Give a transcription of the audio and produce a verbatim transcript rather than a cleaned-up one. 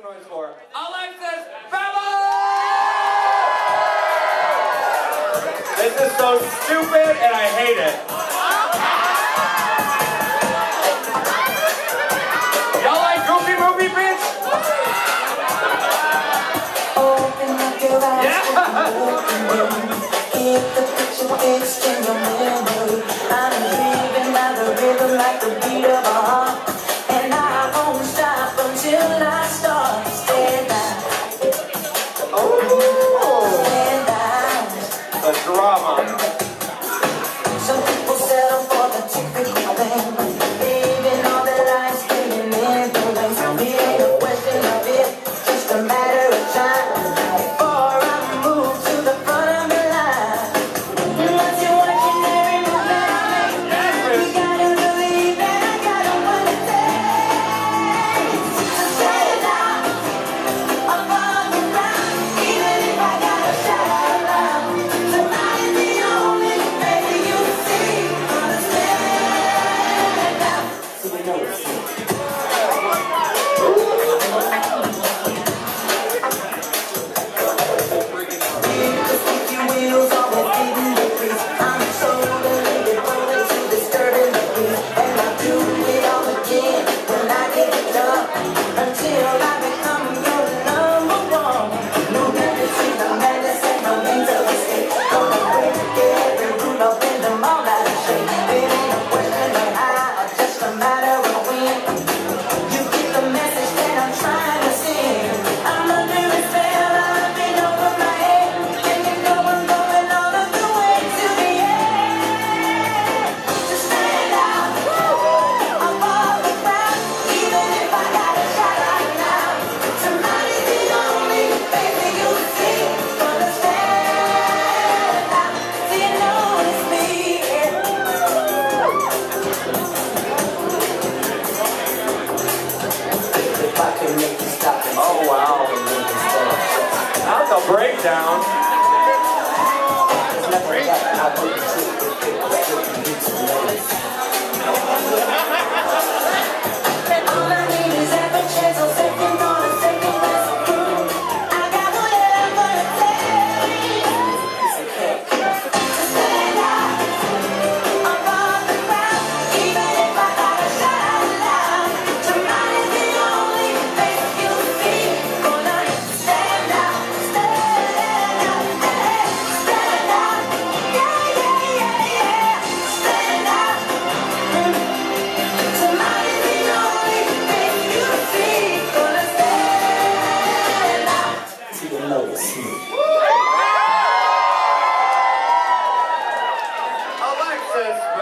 some noise for Alexis Bevels! This is so stupid and I hate it. Y'all like Goofy Movie, bitch? Open up your eyes. Yeah! If the picture fixed in your memory, I'm driven by the rhythm like the beat of a heart. And I won't stop until I start. Stand down. Oh! Stand down. The drama. Some people settle for the typical thing, leaving all their lives spinning in the lanes. It ain't a question of it, just a matter of time before I move to the front of the line. Once you're watching every move that I make, you gotta believe that I got what it takes to stand out above the crowd, even if I gotta shout out loud. Somebody's the only baby you see, gonna stand out. So we know it's true. The squeaky wheels always beating the beat. I'm so elated, rolling to disturbing the beat, and I do it all again when I get it up until I become your number one. No fantasy, no madness, and no means of escape. Gonna break every rule, I'll bend them all out of shape. It ain't a question of how, or just a matter of when. You get the message that I'm trying to send. I'm under a spell, I've been over my head, and you know I'm going all of the way to the end. To stand out above the crowd, even if I gotta shout out loud. Somebody's the only baby you see, gonna stand out. Do you know it's me? If I can make you stop and Oh, wow. That's a breakdown. there's nothing that I wouldn't do if it was taking you to notice. All I need is half a chance, a second on a second less proof. I got whatever it takes. It's okay. To stand out above the crowd, even if I gotta shout out loud. Somebody's the only face you see, gonna stand out, stand out, hey, stand out, yeah, yeah, yeah, yeah, stand out. Somebody's the only face you see, gonna stand out. See the notice me. Alexis